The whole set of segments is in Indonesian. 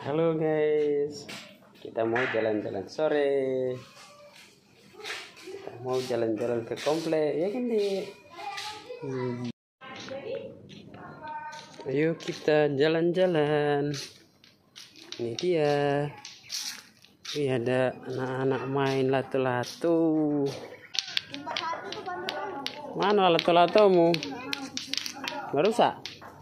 Halo guys, kita mau jalan-jalan sore. Kita mau jalan-jalan ke komplek, ya kan Dek? Ayo kita jalan-jalan. Ini dia. Ini ada anak-anak main lato-lato. Mana lato-latomu? Merusak?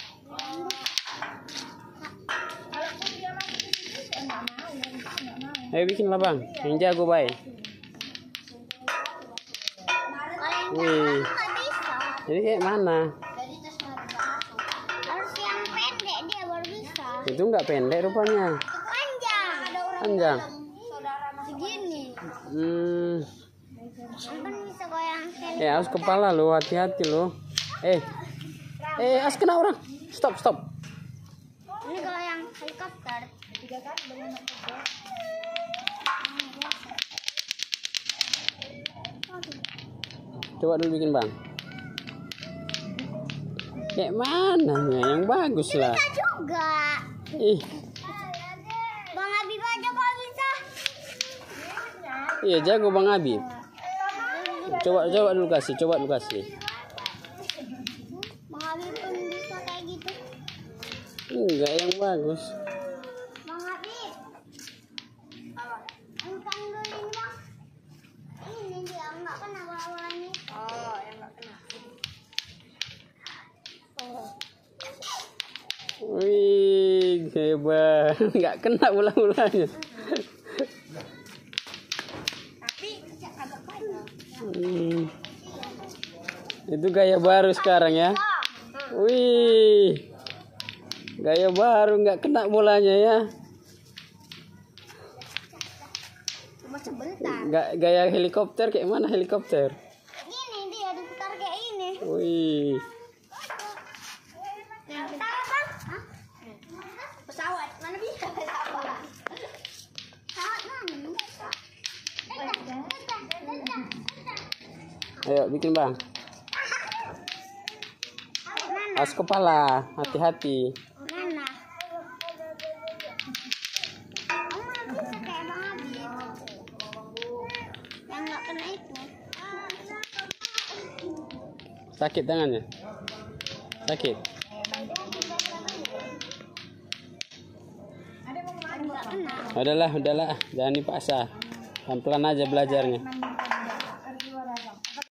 Ayo bikin lah bang, yang jago baik. Wih, jadi kayak mana? Harus yang pendek dia baru bisa. Itu nggak pendek rupanya. Panjang. Panjang. Segini. Kan bisa goyang pendek. Harus kepala lo, hati-hati lo. As kena orang. Stop. Ini goyang helikopter. Coba dulu bikin bang. Kayak mana yang bagus lah. Bisa juga. Bang Habib aja kok bisa. Iya jago bang Habib. Coba dulu kasih. Bang Habib pun bisa kayak gitu. Enggak yang bagus. Bang Habib. Bukan dulu ini bang. Ini dia nggak kena bawahnya. Oh, yang nggak kena. Wih, hebat. Nggak kena bola-bolanya. Tapi agak panjang. Itu gaya baru sekarang ya. Wih, gaya baru nggak kena bolanya ya. Cuma sebentar. Gaya helikopter kayak mana helikopter? Gini dia diputar kayak ini. Wih. Pesawat mana bisa pesawat? Pesawat mana? Ayo bikin bang. Awas kepala, hati-hati. Mana? Kamu bisa kayak Bang Habib. Yang nggak kena itu. Sakit tangannya? Sakit? Nggak kena. Udahlah, jangan dipaksa. Pelan-pelan aja belajarnya.